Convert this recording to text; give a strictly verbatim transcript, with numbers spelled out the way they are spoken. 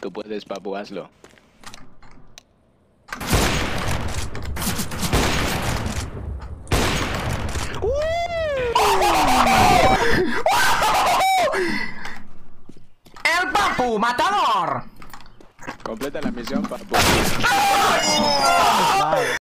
Tú puedes, papu, hazlo. ¡El papu matador! Completa la misión, papu.